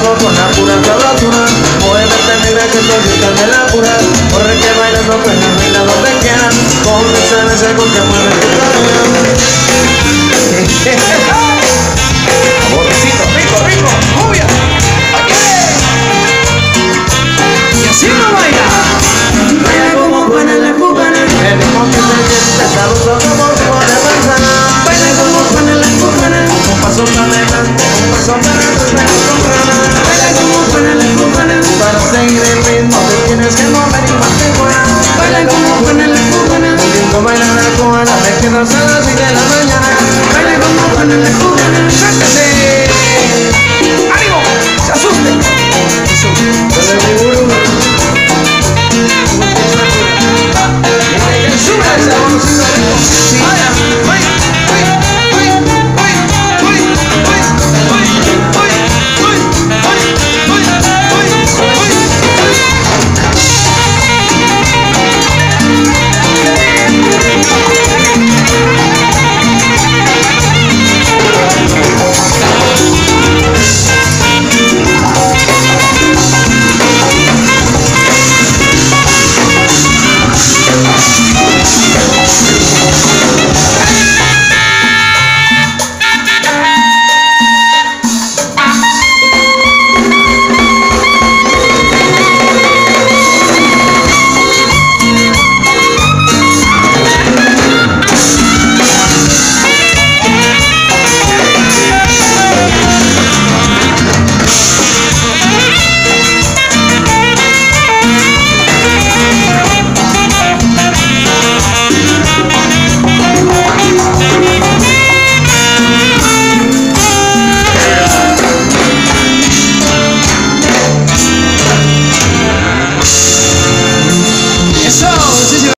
bailando con la pura sabrosura. Muévete negra que solita me la pura. Corre que bailando pues la baila donde quieran. Con esa con que mueve tu cadera.